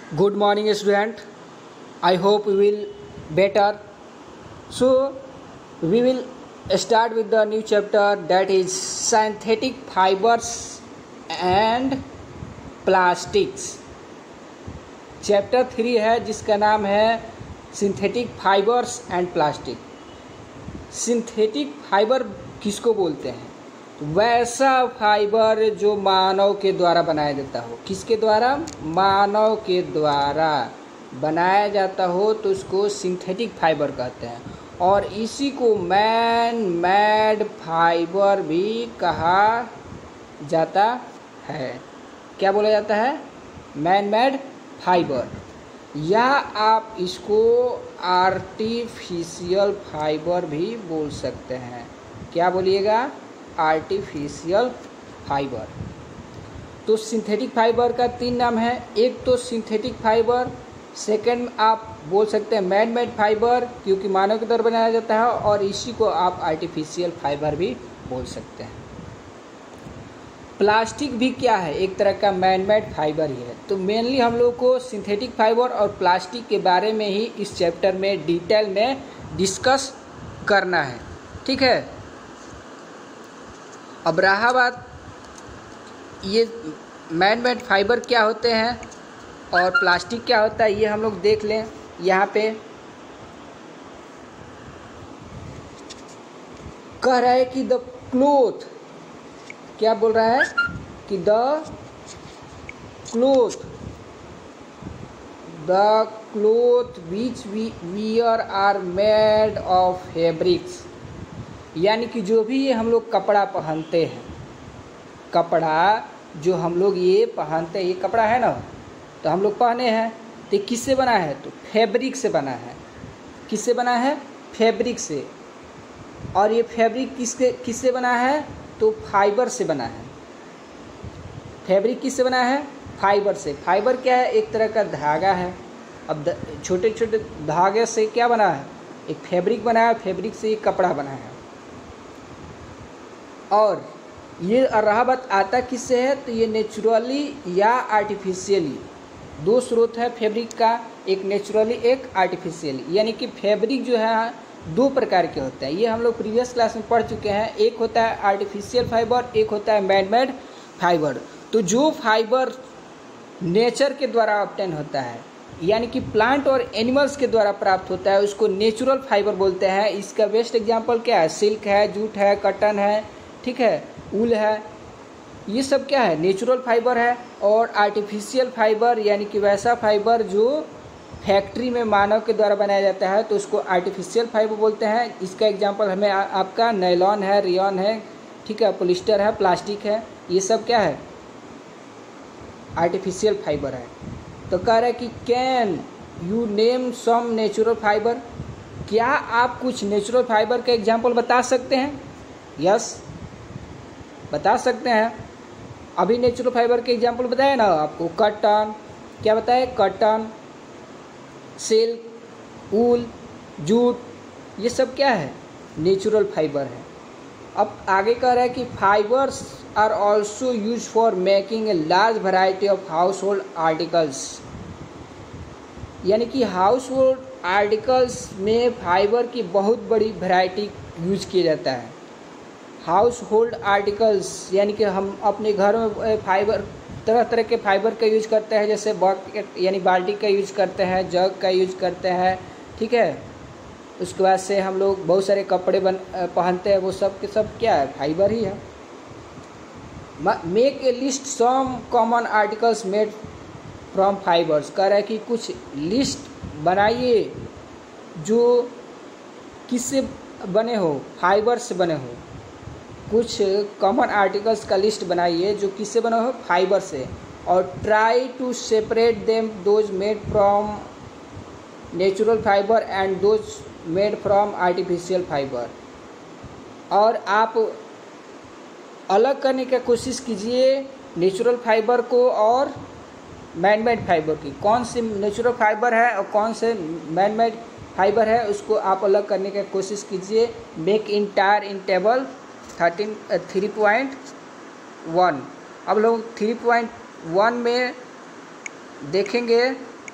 Good morning, student. I hope we will better. So, we will start with the new chapter, that is synthetic fibers and plastics. Chapter 3 है जिसका नाम है synthetic fibers and plastic. Synthetic fiber किसको बोलते हैं? वैसा fibre जो मानव के द्वारा बनाया जाता हो। किसके द्वारा? मानव के द्वारा बनाया जाता हो तो उसको सिंथेटिक फाइबर कहते हैं, और इसी को मैन मेड फाइबर भी कहा जाता है। क्या बोला जाता है? मैन मेड फाइबर, या आप इसको आर्टिफिशियल फाइबर भी बोल सकते हैं। क्या बोलिएगा? Artificial fibre. तो सिंथेटिक फाइबर का 3 नाम है। एक तो सिंथेटिक फाइबर, सेकंड आप बोल सकते हैं मैन मेड फाइबर क्योंकि मानव के द्वारा बनाया जाता है, और इसी को आप आर्टिफिशियल फाइबर भी बोल सकते हैं। प्लास्टिक भी क्या है? एक तरह का मैन मेड फाइबर ही है। तो मेनली हम लोग को सिंथेटिक फाइबर और प्लास्टिक के बारे में ही इस चैप्टर में डिटेल में डिस्कस करना है। ठीक है, अब रहा बात ये मैन मेड फाइबर क्या होते हैं और प्लास्टिक क्या होता है, ये हम लोग देख लें। यहाँ पे कह रहा है कि द क्लोथ, क्या बोल रहा है कि the cloth which we wear are made of fabrics, यानी कि जो भी ये हम लोग कपड़ा पहनते हैं, कपड़ा जो हम लोग ये पहनते हैं, ये कपड़ा है ना, तो हम लोग पहने हैं, तो किससे बना है? तो फैब्रिक से बना है। किससे बना है? फैब्रिक से। और ये फैब्रिक किससे बना है? तो फाइबर से बना है। फैब्रिक किससे बना है? फाइबर से। फाइबर क्या है? एक तरह का धागा है। अब छोटे छोटे धागे से क्या बना है? एक फैब्रिक बना है, फैब्रिक से एक कपड़ा बना है। और ये रहा बात आता किससे है? तो ये नेचुरली या आर्टिफिशियली, 2 स्रोत है फैब्रिक का, एक नेचुरली एक आर्टिफिशियली। यानी कि फैब्रिक जो है 2 प्रकार के होते हैं। ये हम लोग प्रीवियस क्लास में पढ़ चुके हैं। एक होता है आर्टिफिशियल फाइबर, एक होता है मैन मेड फाइबर। तो जो फाइबर नेचर के द्वारा ऑब्टेन होता है, यानी कि प्लांट और एनिमल्स के द्वारा प्राप्त होता है, उसको नेचुरल फाइबर बोलते हैं। इसका बेस्ट एग्जांपल क्या है? सिल्क है, जूट है, कॉटन है, ठीक है, ऊल है, ये सब क्या है? नेचुरल फाइबर है। और आर्टिफिशियल फाइबर यानी कि वैसा फाइबर जो फैक्ट्री में मानव के द्वारा बनाया जाता है, तो उसको आर्टिफिशियल फाइबर बोलते हैं। इसका एग्जांपल हमें आपका नायलॉन है, रेयन है, ठीक है, पॉलिस्टर है, प्लास्टिक है, ये सब क्या है? आर्टिफिशियल फाइबर है। तो कह रहा है कि can you name some natural fibre, क्या आप कुछ नेचुरल फाइबर का एग्जांपल बता सकते हैं? यस, बता सकते हैं। अभी नेचुरल फाइबर के एग्जांपल बताया ना आपको। कॉटन, क्या बताए? कॉटन, सिल्क, ऊल, जूट, ये सब क्या है? नेचुरल फाइबर है। अब आगे कह रहा है कि fibres are also use for making a large variety of household articles, यानी कि हाउस होल्ड आर्टिकल्स में फाइबर की बहुत बड़ी वैरायटी यूज किया जाता है। हाउस होल्ड आर्टिकल्स यानी कि हम अपने घर में फाइबर, तरह तरह के फाइबर का यूज करते हैं, जैसे बकेट यानी बाल्टी का यूज करते हैं, जग का यूज करते हैं, ठीक है। उसके बाद से हम लोग बहुत सारे कपड़े पहनते हैं, वो सब के सब क्या है? फाइबर ही है। Make a list some common articles made from fibres, कह रहा है कि कुछ लिस्ट बनाइए जो किससे बने हो? फाइबर से बने हो। कुछ कॉमन आर्टिकल्स का लिस्ट बनाइए जो किससे बना हो? फाइबर से। और try to separate them those made from natural fibre and those made from artificial fibre, और आप अलग करने की कोशिश कीजिए नेचुरल फाइबर को और मैन मेड फाइबर की। कौन से नेचुरल फाइबर है और कौन से मैन मेड फाइबर है, उसको आप अलग करने की कोशिश कीजिए। Make entire in table 3.1। अब लोग 3.1 में देखेंगे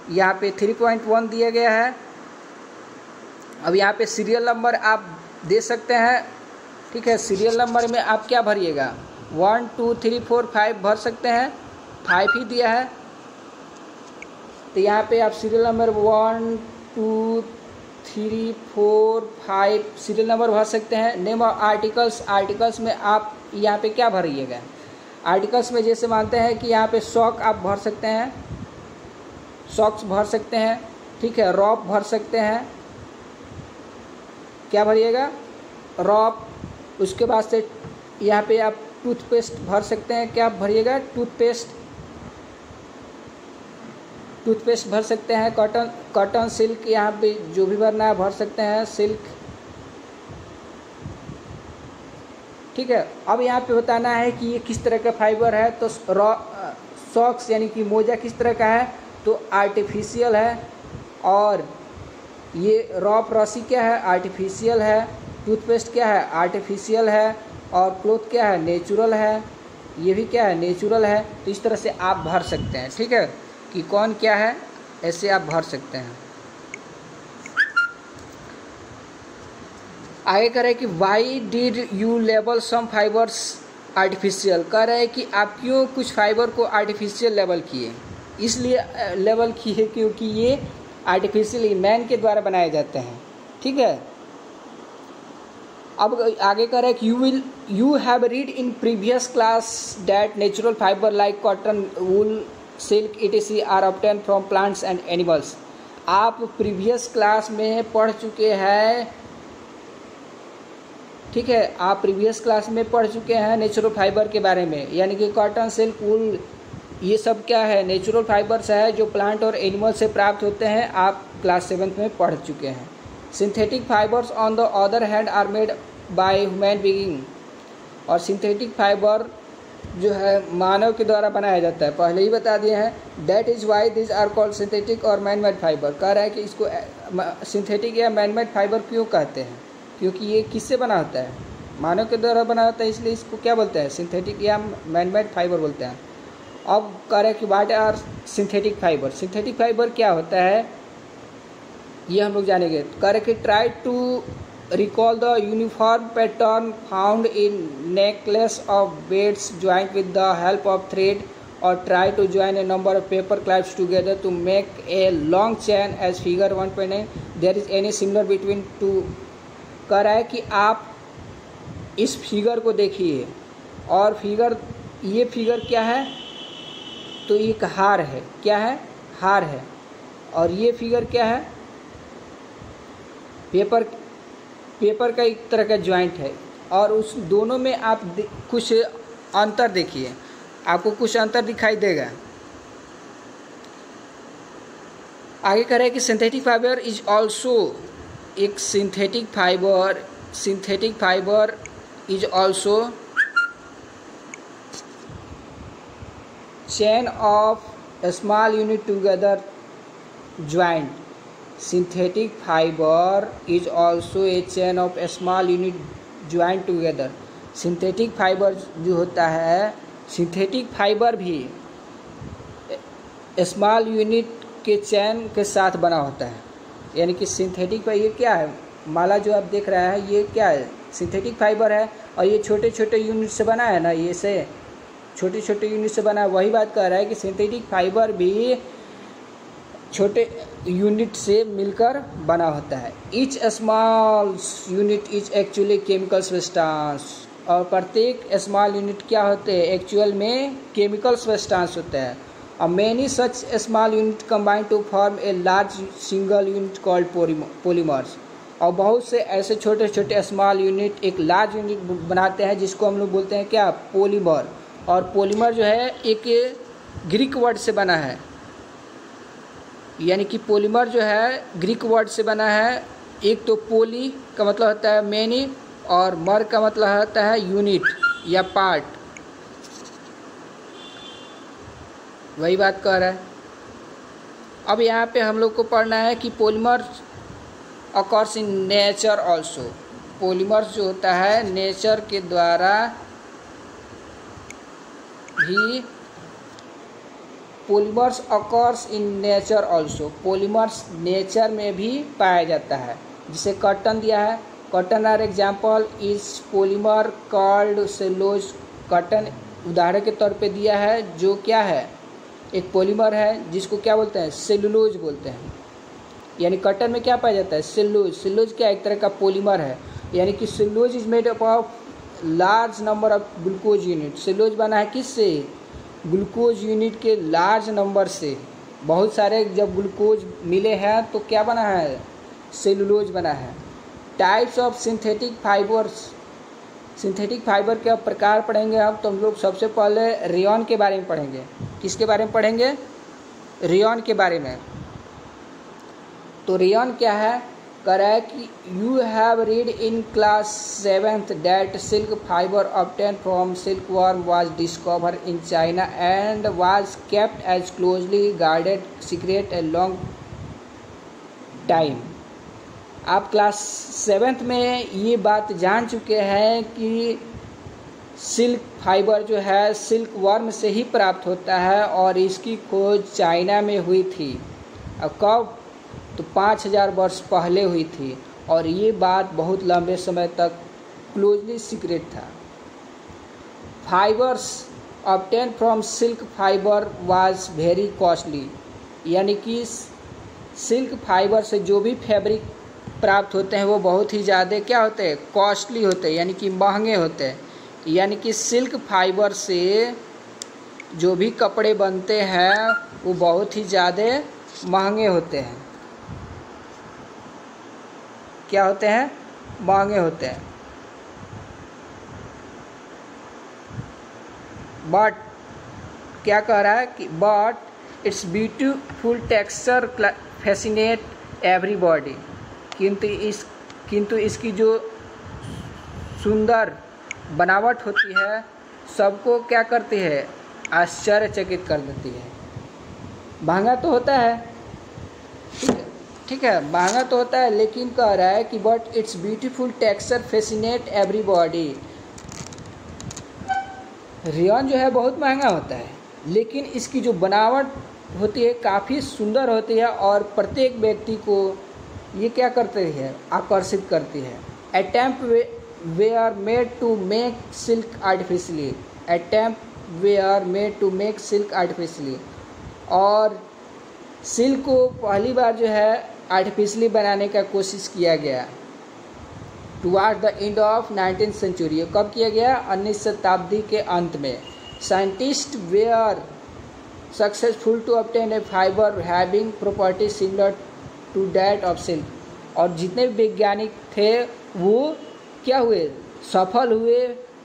यहाँ पे 3.1 दिया गया है। अब यहाँ पे सीरियल नंबर आप दे सकते हैं, ठीक है। सीरियल नंबर में आप क्या भरिएगा, 1 2 3 4 5 भर सकते हैं, 5 ही दिया है तो यहाँ पे आप सीरियल नंबर 1 2 3 4 5 सीरियल नंबर भर सकते हैं। नेम ऑफ आर्टिकल्स, आर्टिकल्स में आप यहाँ पे क्या भरिएगा, आर्टिकल्स में जैसे मानते हैं कि यहाँ पे सॉक आप भर सकते हैं, सॉक्स भर सकते हैं, ठीक है। रॉप भर सकते हैं, क्या भरिएगा, रॉप। उसके बाद से यहाँ पे आप टूथपेस्ट भर सकते हैं, क्या भरिएगा, टूथपेस्ट, टूथपेस्ट भर सकते हैं। कॉटन, कॉटन, सिल्क, यहाँ पे जो भी भरना है भर सकते हैं, सिल्क, ठीक है। अब यहाँ पे बताना है कि ये किस तरह का फाइबर है, तो सॉक्स यानी कि मोजा किस तरह का है, तो आर्टिफिशियल है, और ये रॉप रस्सी क्या है, आर्टिफिशियल है, टूथपेस्ट क्या है, आर्टिफिशियल है, और क्लोथ क्या है, नेचुरल है, ये भी क्या है, नेचुरल है। तो इस तरह से आप भर सकते हैं, ठीक है, कि कौन क्या है, ऐसे आप भर सकते हैं। आगे कह रहे हैं कि why did you label some fibres artificial, कह रहे हैं कि आप क्यों कुछ फाइबर को आर्टिफिशियल लेबल किए, इसलिए लेबल किए क्योंकि ये आर्टिफिशियली मैन के द्वारा बनाए जाते हैं, ठीक है। अब आगे कह रहे हैं कि you have read in previous class that natural fibre like cotton, wool, silk etc are obtain from plants and animals. आप प्रीवियस क्लास में पढ़ चुके हैं, ठीक है, आप प्रीवियस क्लास में पढ़ चुके हैं नेचुरल फाइबर के बारे में, यानी कि कॉटन, सिल्क, वूल, ये सब क्या है, नेचुरल फाइबर्स है जो प्लांट और एनिमल से प्राप्त होते हैं, आप क्लास 7th में पढ़ चुके हैं। Synthetic fibres on the other hand are made by human being, और सिंथेटिक फाइबर जो है मानव के द्वारा बनाया जाता है, पहले ही बता दिए हैं। That is why this are called synthetic और मैन मेड फाइबर। कह रहा है कि इसको सिंथेटिक या मैन मेड फाइबर क्यों कहते हैं, क्योंकि ये किससे बना होता है, मानव के द्वारा बना होता है, इसलिए इसको क्या बोलते हैं, सिंथेटिक या मैन मेड फाइबर बोलते हैं। अब कह रहे हैं कि what are synthetic fibre, synthetic fibre क्या होता है ये हम लोग जानेंगे। कह रहे कि try to recall the uniform pattern found in necklace of beads joined with the help of thread, or try to join a number of paper clips together to make a long chain as figure 1.9 there is any similar between two। कह रहा है कि आप इस figure को देखिए, और figure, ये फिगर क्या है, तो एक हार है, क्या है, हार है, और ये फिगर क्या है, पेपर का एक तरह का जॉइंट है, और उस दोनों में आप कुछ अंतर देखिए, आपको कुछ अंतर दिखाई देगा। आगे कह रहे हैं कि सिंथेटिक फाइबर इज ऑल्सो, एक synthetic fibre is also chain of small unit together joint. Synthetic fiber is also a chain of small unit joined together। Synthetic fibre जो होता है, सिंथेटिक फाइबर भी स्मॉल यूनिट के chain के साथ बना होता है, यानी कि सिंथेटिक फाइबर, ये क्या है, माला जो आप देख रहे हैं ये क्या है, सिंथेटिक फाइबर है, और ये छोटे छोटे यूनिट से बना है ना, ये से छोटे छोटे यूनिट से बना है। वही बात कर रहा है कि सिंथेटिक फाइबर भी छोटे यूनिट से मिलकर बना होता है। Each small unit is actually chemical substance, और प्रत्येक स्मॉल यूनिट क्या होते हैं, एक्चुअल में केमिकल सब्सटेंस होता है। और many such small unit combine to form a large single unit called polymers, और बहुत से ऐसे छोटे छोटे स्मॉल यूनिट एक लार्ज यूनिट बनाते हैं, जिसको हम लोग बोलते हैं क्या, पॉलीमर। और पॉलीमर जो है एक ग्रीक वर्ड से बना है, यानी कि पॉलीमर जो है ग्रीक वर्ड से बना है। एक तो पोली का मतलब होता है मैनी, और मर का मतलब होता है यूनिट या पार्ट, वही बात कह रहा है। अब यहाँ पे हम लोग को पढ़ना है कि polymer occurs in nature also. Polymers जो होता है नेचर के द्वारा भी polymers occurs in nature also, polymers nature में भी पाया जाता है। जिसे कॉटन दिया है, cotton are example is polymer called cellulose, cotton उदाहरण के तौर पे दिया है, जो क्या है एक पॉलीमर है जिसको क्या बोलते हैं, सेलुलोज बोलते हैं। यानी कॉटन में क्या पाया जाता है, सेलुलोज। सेलुलोज क्या एक तरह का पॉलीमर है, यानी कि cellulose is made up of large number of glucose unit. Cellulose बना है किससे, ग्लूकोज यूनिट के लार्ज नंबर से, बहुत सारे जब ग्लूकोज मिले हैं तो क्या बना है, सेलुलोज बना है। Types of synthetic fibres, synthetic fibre के अब प्रकार पढ़ेंगे हम, तो हम लोग सबसे पहले रेयॉन के बारे में पढ़ेंगे। किसके बारे में पढ़ेंगे, रेयॉन के बारे में। तो रेयॉन क्या है, कह रहा है कि you have read in class 7th that silk fibre obtain from silkworm was discover in China and was kept as closely guarded secret a long time. आप क्लास 7th में ये बात जान चुके हैं कि सिल्क फाइबर जो है सिल्क वर्म से ही प्राप्त होता है और इसकी खोज चाइना में हुई थी। अब कब, तो 5000 वर्ष पहले हुई थी और ये बात बहुत लंबे समय तक क्लोजली सीक्रेट था। Fibres obtain from silk fibre was very costly, यानी कि सिल्क फाइबर से जो भी फैब्रिक प्राप्त होते हैं वो बहुत ही ज़्यादा क्या होते हैं, कॉस्टली होते हैं, यानी कि महंगे होते हैं। यानी कि सिल्क फाइबर से जो भी कपड़े बनते हैं वो बहुत ही ज़्यादा महंगे होते हैं। क्या होते हैं, महंगे होते हैं। बट क्या कह रहा है कि but it's beautiful texture fascinate everybody, किंतु इसकी जो सुंदर बनावट होती है सबको क्या करती है, आश्चर्यचकित कर देती है। महंगा तो होता है, ठीक है, महंगा तो होता है, लेकिन कह रहा है कि but it's beautiful texture fascinate everybody. Rayon जो है बहुत महंगा होता है, लेकिन इसकी जो बनावट होती है काफ़ी सुंदर होती है और प्रत्येक व्यक्ति को ये क्या करती है, आकर्षित करती है। Attempt were made to make silk artificially, attempt were made to make silk artificially, और सिल्क को पहली बार जो है आर्टिफिशियली बनाने का कोशिश किया गया toward the end of 19th century. कब किया गया, 19वीं शताब्दी के अंत में। Scientist were successful to obtain a fibre having property similar to that of silk, और जितने भी वैज्ञानिक थे वो क्या हुए, सफल हुए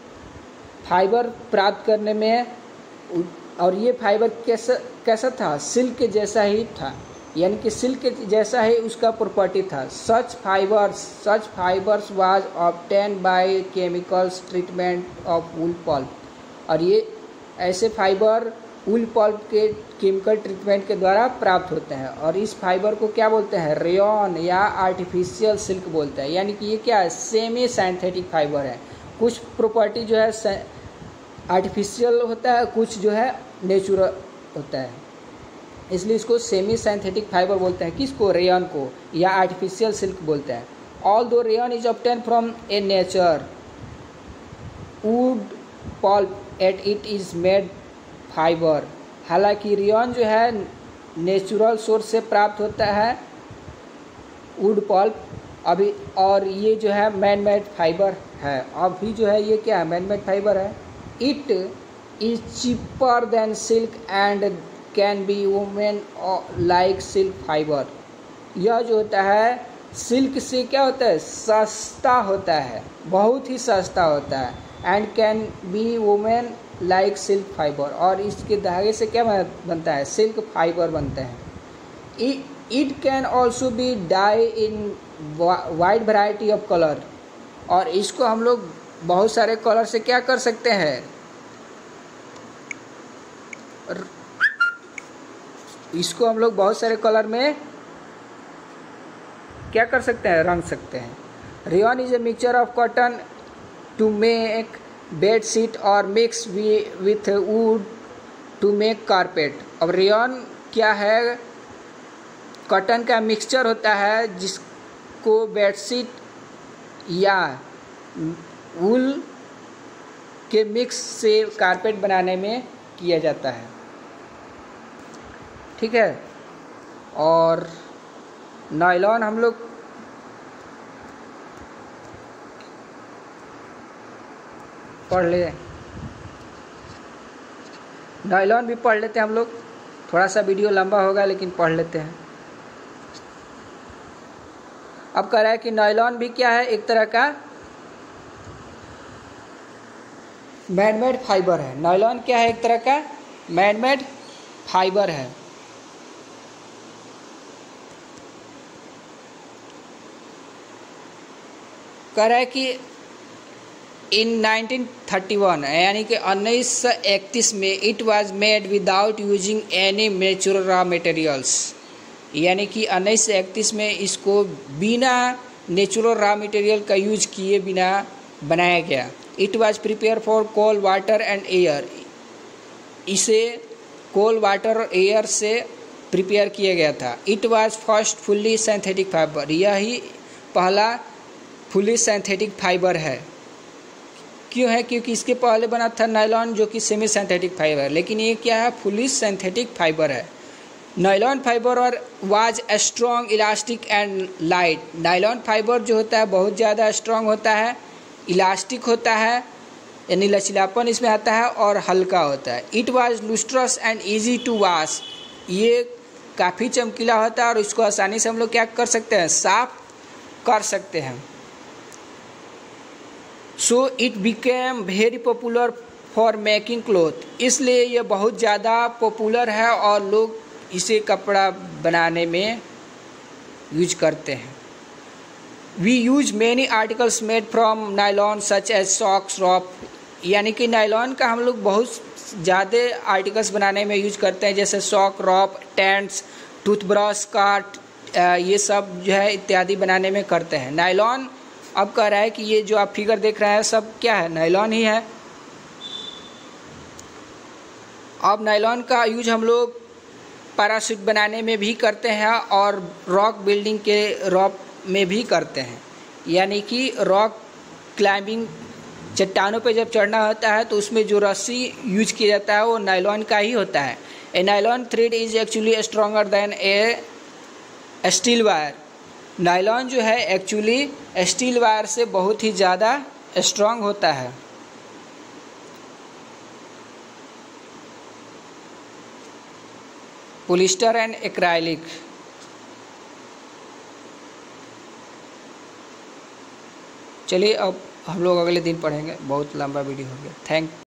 फाइबर प्राप्त करने में। और ये फाइबर कैसा था, सिल्क के जैसा ही था, यानी कि सिल्क के जैसा ही उसका प्रॉपर्टी था। Such fibres was obtain by chemicals treatment of wool pulp, और ये ऐसे फाइबर वूल पल्प के केमिकल ट्रीटमेंट के द्वारा प्राप्त होते हैं। और इस फाइबर को क्या बोलते हैं, रेयॉन या आर्टिफिशियल सिल्क बोलते हैं। यानी कि ये क्या है, सेमी साइंथेटिक फाइबर है। कुछ प्रॉपर्टी जो है आर्टिफिशियल होता है, कुछ जो है नेचुरल होता है, इसलिए इसको सेमी साइंथेटिक फाइबर बोलते हैं। किसको, रेयॉन को, या आर्टिफिशियल सिल्क बोलते हैं। Although rayon is obtain from a nature wood pulp at it is made fibre, हालांकि रेयॉन जो है नेचुरल सोर्स से प्राप्त होता है, वुड पल्प अभी, और ये जो है मैन मेड फाइबर है। अभी जो है ये क्या है, मैन मेड फाइबर है। It is cheaper than silk and can be women like silk fibre. यह जो होता है सिल्क से क्या होता है, सस्ता होता है, बहुत ही सस्ता होता है। And can be women like silk fibre, और इसके धागे से क्या बनता है, सिल्क फाइबर बनते हैं। It can also be dye in wide variety of colour, और इसको हम लोग बहुत सारे कलर से क्या कर सकते हैं, इसको हम लोग बहुत सारे कलर में क्या कर सकते हैं, रंग सकते हैं। Rayon is a mixture of cotton to make bed sheet और mix with wood to make carpet. अब रेयॉन क्या है, कॉटन का मिक्सचर होता है जिसको बेडशीट या वूल के मिक्स से कारपेट बनाने में किया जाता है, ठीक है। और नायलॉन हम लोग पढ़ ले, नायलॉन भी पढ़ लेते हैं हम लोग, थोड़ा सा वीडियो लंबा होगा लेकिन पढ़ लेते हैं। अब कह रहा है कि नायलॉन भी क्या है, एक तरह का मैनमेड फाइबर है। नायलॉन क्या है, एक तरह का मैनमेड फाइबर है। कह रहा है कि इन 1931 यानी कि 1931 में it was made without using any natural raw materials, यानी कि 1931 में इसको बिना नेचुरल रॉ मटेरियल का यूज किए बिना बनाया गया। It was prepare for coal water and air, इसे कोल वाटर और एयर से प्रिपेयर किया गया था। It was first fully synthetic fibre, यही पहला फुल्ली सिंथेटिक फाइबर है। क्यों है, क्योंकि इसके पहले बना था नायलॉन जो कि सेमी सिंथेटिक फाइबर है, लेकिन ये क्या है, फुल्ली सिंथेटिक फाइबर है। नायलॉन फाइबर और was strong elastic and light, nylon fibre जो होता है बहुत ज़्यादा स्ट्रॉन्ग होता है, इलास्टिक होता है यानी लचीलापन इसमें आता है, और हल्का होता है। It was lustrous and easy to wash, ये काफ़ी चमकीला होता है और इसको आसानी से हम लोग क्या कर सकते हैं, साफ कर सकते हैं। So it became very popular for making cloth, इसलिए ये बहुत ज़्यादा पॉपुलर है और लोग इसे कपड़ा बनाने में यूज करते हैं। We use many articles made from nylon such as socks, rope, यानी कि नायलॉन का हम लोग बहुत ज़्यादा आर्टिकल्स बनाने में यूज करते हैं, जैसे sock, rope, tents, toothbrush, cart, ये सब जो है इत्यादि बनाने में करते हैं। नायलॉन अब कह रहा है कि ये जो आप फिगर देख रहे हैं सब क्या है, नायलॉन ही है। अब नायलॉन का यूज हम लोग पैराशूट बनाने में भी करते हैं और रॉक बिल्डिंग के रॉक में भी करते हैं, यानी कि रॉक क्लाइंबिंग, चट्टानों पे जब चढ़ना होता है तो उसमें जो रस्सी यूज किया जाता है वो नायलॉन का ही होता है। A nylon thread is actually stronger than a steel wire, nylon जो है एक्चुअली स्टील वायर से बहुत ही ज़्यादा स्ट्रॉन्ग होता है। पॉलिस्टर एंड एक्राइलिक, चलिए अब हम लोग अगले दिन पढ़ेंगे, बहुत लंबा वीडियो हो गया। थैंक